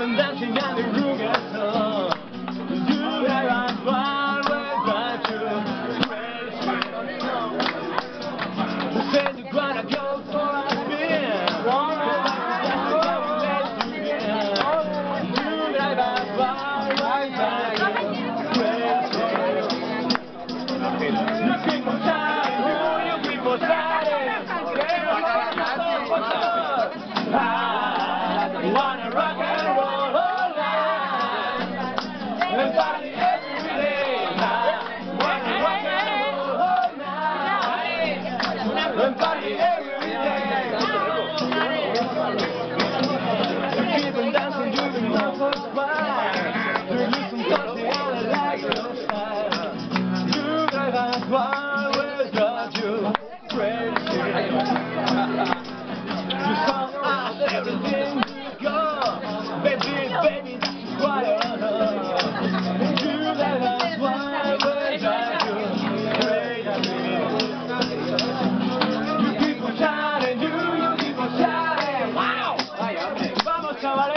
people dancing and the room gets on. You never find without you. Who said you're gonna go for a spin? I wanna rock and roll all night and party every day. I wanna rock and roll all night and party every day. Keep on dancing, you can love what's fine. You listen cause the other like your style. You drive us wild without you crazy. You saw everything go, baby, baby, that's what I know. You let us wild without you, crazy. You keep on shining, you keep on shining. Wow! Vamos, chavales.